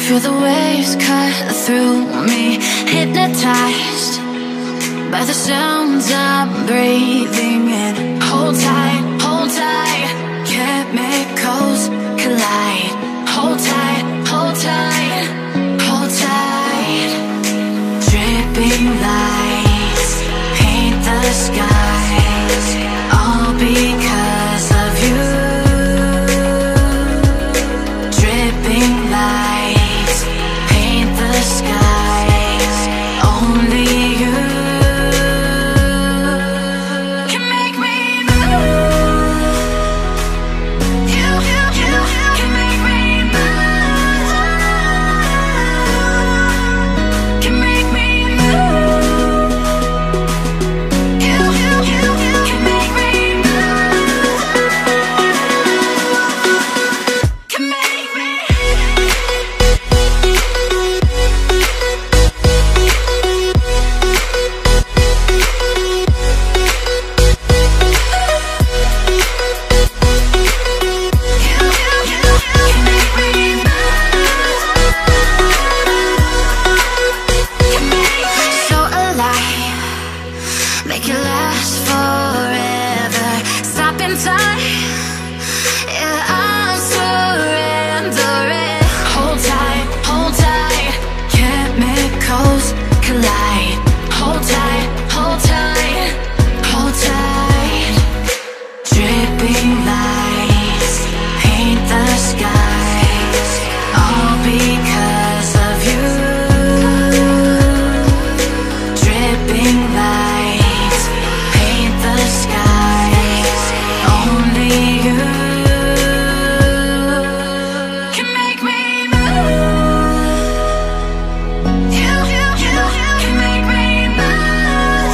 Feel the waves cut through me, hypnotized by the sounds I'm breathing in. Hold tight, chemicals collide. Hold tight, hold tight, hold tight. Dripping lights paint the skies, all because of you. Dripping lights paint the skies, only you can make me move. You can make me move. Can make me move. You can make me move. Can make me. So alive, make it last forever. Stop in time, yeah, I'm surrendering. Hold tight, chemicals collide. Hold tight, hold tight, hold tight. Dripping lights paint the skies, all because of you. Dripping lights paint the skies, only you can make me move. You can make me move.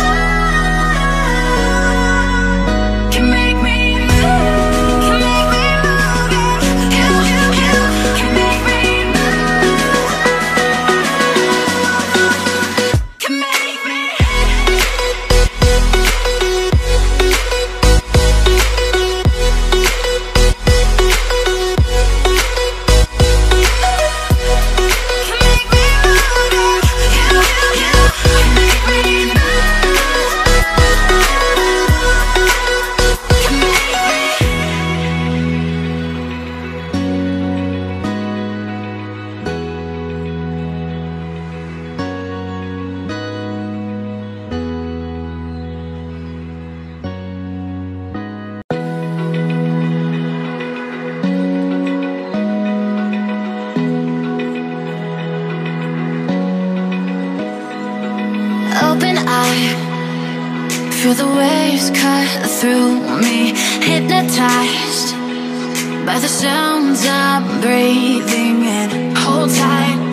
Can make me move. Can make me move. You can make me move. Can make me. Open eye, feel the waves cut through me, hypnotized by the sounds I'm breathing in. Hold tight,